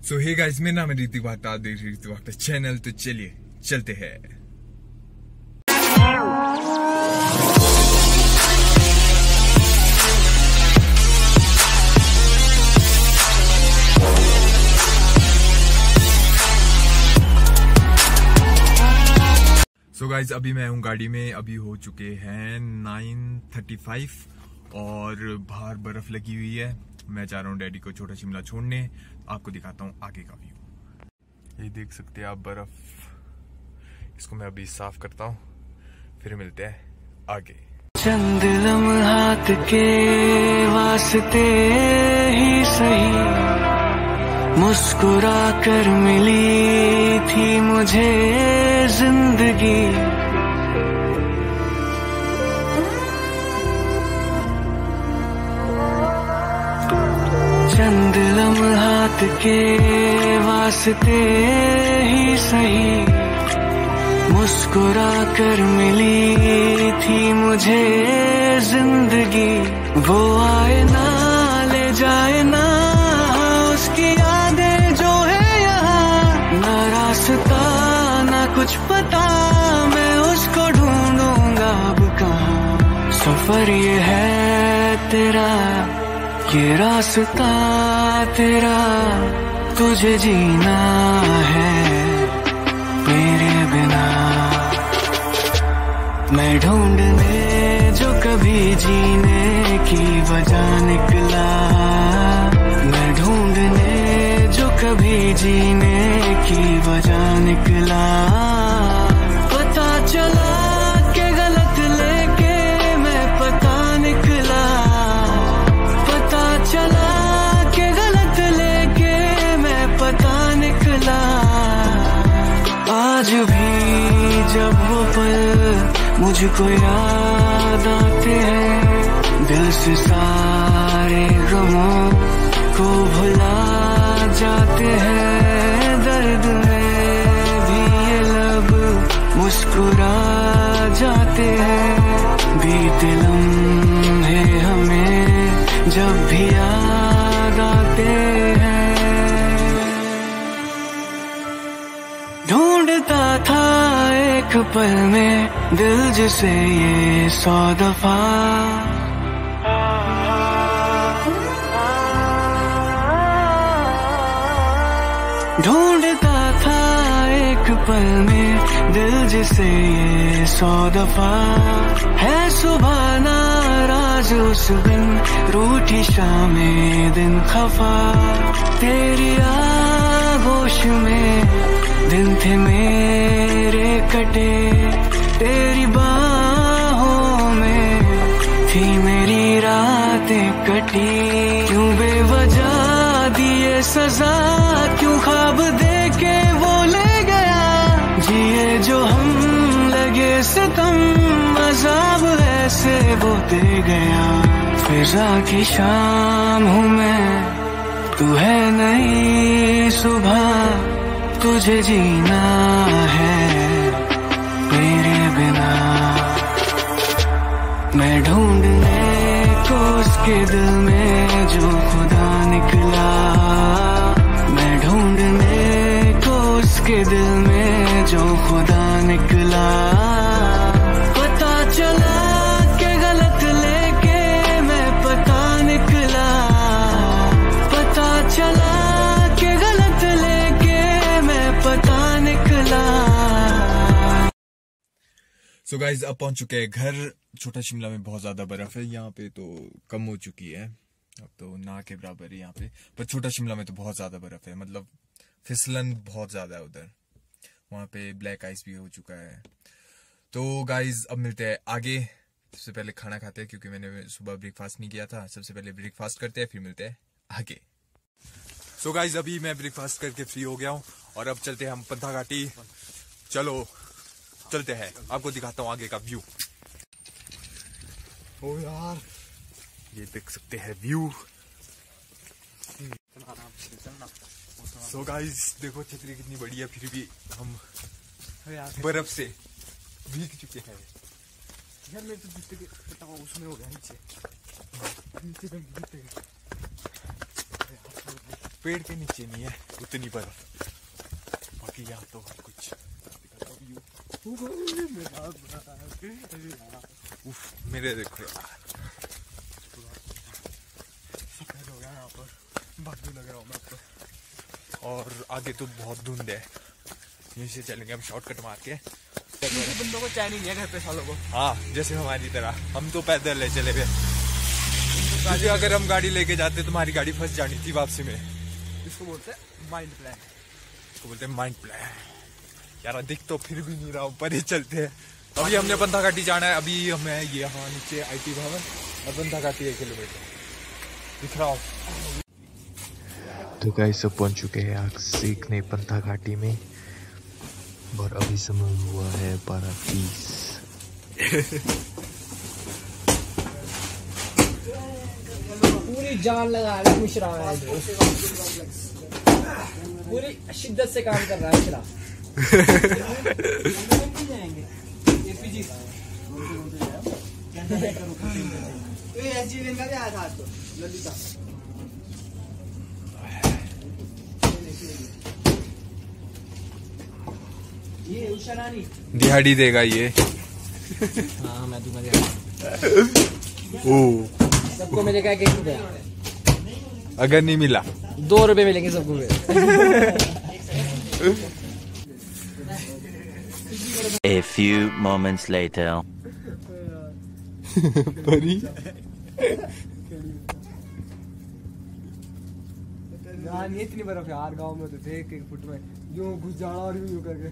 सो hey guys, मेरा नाम है ऋतिक वार्ता, आप देख रहे ऋतिक वार्ता चैनल। तो चलिए चलते हैं। सो गाइस, अभी मैं हूँ गाड़ी में। अभी हो चुके हैं 9:35 और बाहर बर्फ लगी हुई है। मैं जा रहा हूँ डैडी को छोटा शिमला छोड़ने। आपको दिखाता हूँ आगे का व्यू। ये देख सकते हैं आप बर्फ। इसको मैं अभी साफ करता हूँ, फिर मिलते हैं आगे। चंद लम्हात के वास्ते ही सही मुस्कुरा कर मिली थी मुझे जिंदगी। चंद लम्हात के वास्ते ही सही मुस्कुरा कर मिली थी मुझे जिंदगी। वो आए ना ले जाए ना उसकी यादें जो है यहाँ, ना रास्ता ना कुछ पता, मैं उसको ढूंढूंगा अब कहाँ। सफर ये है तेरा, ये रास्ता तेरा, तुझे जीना है मेरे बिना। मैं ढूंढने जो कभी जीने की वजह निकला, मैं ढूंढने जो कभी जीने की वजह निकला। पता चला कि गलत लेके मैं पता निकला, पता चला कि गलत लेके मैं पता निकला। आज भी जब वो पल मुझको याद आते हैं, दिल से सारे गमों को भुला जाते हैं। दर्द में भी ये लब मुस्कुरा जाते हैं। बीते लम्हे हमें जब भी याद आते हैं। ढूंढता था एक पल में दिल जिसे ये 100 दफा, ढूंढता था एक पल में दिल जिसे ये 100 दफा। है सुबह नाराज उस बिन रूठी शामें दिन खफा, तेरी आगोश में दिन थे मेरे कटे, तेरी बाहों में थी मेरी रातें कटी। क्यों बेवजह दिए सजा, क्यों ख्वाब देके वो ले गया, जिए जो हम लगे सितम, अज़ाब ऐसे वो दे गया। फिजा की शाम हूँ मैं, तू है नई सुबह, तुझे जीना है मेरे बिना। मैं ढूंढने को उसके दिल में जो खुदा निकला, मैं ढूंढने को उसके दिल में जो खुदा निकला। पता चला कि गलत लेके मैं पता निकला, पता चला कि गलत लेके मैं पता निकला। सो गाइज, अब पहुंच चुके हैं घर। छोटा शिमला में बहुत ज्यादा बर्फ है, यहाँ पे तो कम हो चुकी है, अब तो ना के बराबर है यहाँ पे। पर छोटा शिमला में तो बहुत ज्यादा बर्फ है, मतलब फिसलन बहुत ज्यादा है उधर। वहां पे ब्लैक आइस भी हो चुका है। तो गाइज, अब मिलते हैं आगे। सबसे पहले खाना खाते हैं, क्योंकि मैंने सुबह ब्रेकफास्ट नहीं किया था। सबसे पहले ब्रेकफास्ट करते हैं, फिर मिलते हैं आगे। सो गाइज, अभी मैं ब्रेकफास्ट करके फ्री हो गया हूँ और अब चलते हैं हम पंथा घाटी। चलो चलते हैं, आपको दिखाता हूँ आगे का व्यू। ओ यार, ये देख सकते हैं व्यू। सो गाइस, देखो छतरी कितनी बड़ी है, फिर भी हम बर्फ से भीग चुके हैं। यार मेरे तो जूते के पटावा उसमें हो गया नीचे नीचे। पेड़ के नीचे नहीं है उतनी बर्फ, बाकी यहाँ तो कुछ मेरे देखो यार सफेद हो गया यहाँ पर, बादू लग रहा हूँ मैं तो। और आगे तो बहुत धुंध है, यहीं से चलेंगे हम शॉर्टकट मार के। बंदों को चैन ही नहीं है घर पे सालों को। हाँ जैसे हमारी तरह, हम तो पैदल ले चले गए, क्योंकि अगर हम गाड़ी लेके जाते तो हमारी गाड़ी फंस जानी थी वापसी में। इसको बोलते हैं माइंड प्लान, इसको बोलते हैं माइंड प्लान। यार दिख तो फिर भी नहीं रहा, ऊपर ही चलते हैं। अभी हमने पंथा घाटी जाना है, अभी हमें ये यहाँ नीचे IT भवन और पंथा घाटी 1 किलोमीटर दिख रहा हो। तो गाइस सब पहुंच चुके हैं आग सेकने पंथा घाटी में, और अभी समय हुआ है 12:30। पूरी जान लगा रहा है मिश्रा, पूरी शिद्दत से काम कर रहा है मिश्रा। ये उषारानी दिहाड़ी देगा ये। हाँ मैं दूंगा दिहाड़ी। ओ सबको मिलेगा 1 रुपया, अगर नहीं मिला 2 रुपए मिलेंगे सबको। A few moments later. परी यार ये इतनी बर्फ यार गांव में तो थे 1 फुट में यूं घुस जाना और यूं करके।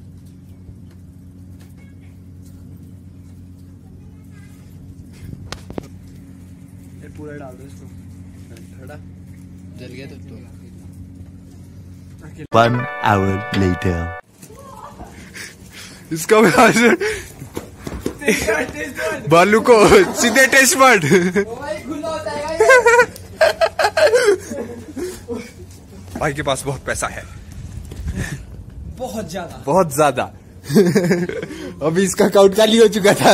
ये पूरा डाल दो इसको, थोड़ा जल गया तो 1 hour later. इसका बालू को सीधे टेस्ट मत। भाई के पास बहुत पैसा है, बहुत ज्यादा बहुत ज्यादा। अभी इसका अकाउंट खाली हो चुका था।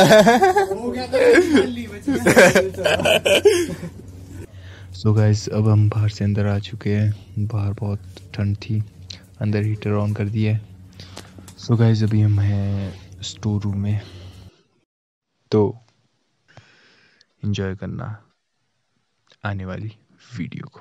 सो गाइस अब हम बाहर से अंदर आ चुके हैं, बाहर बहुत ठंड थी, अंदर हीटर ऑन कर दिया है। सो गाइस अभी हम हैं स्टोर रूम में, तो एंजॉय करना आने वाली वीडियो को।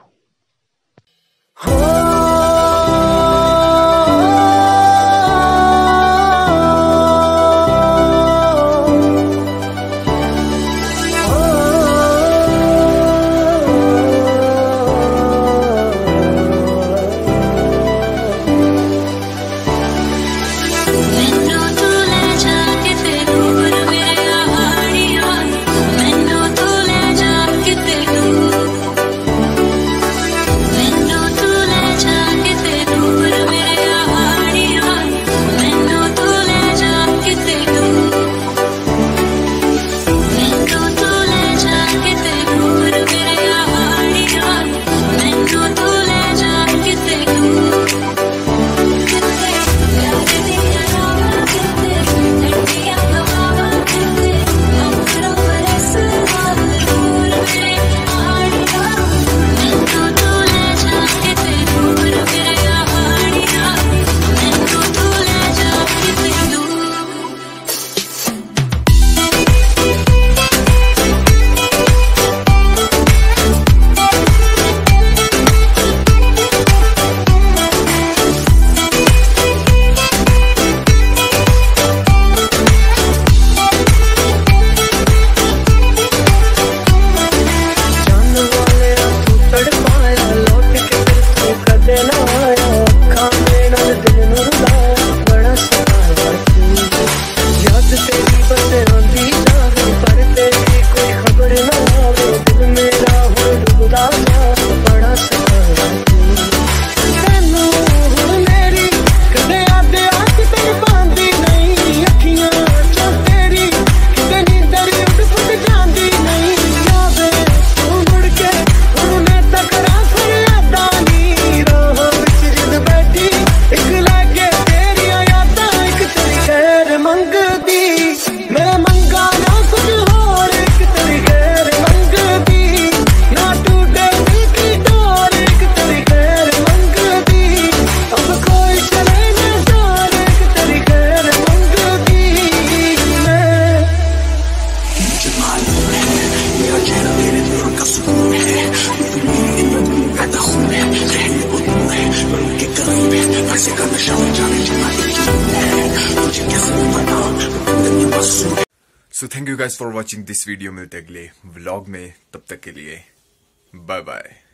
So thank you guys for watching this video. मिलते अगले व्लॉग में, तब तक के लिए बाय बाय।